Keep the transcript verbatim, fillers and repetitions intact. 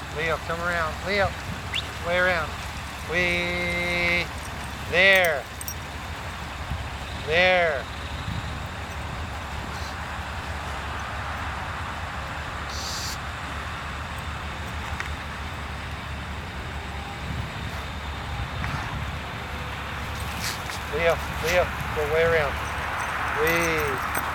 Leo, come around. Leo, way around. We, there. There. Leo, Leo, go way around. We.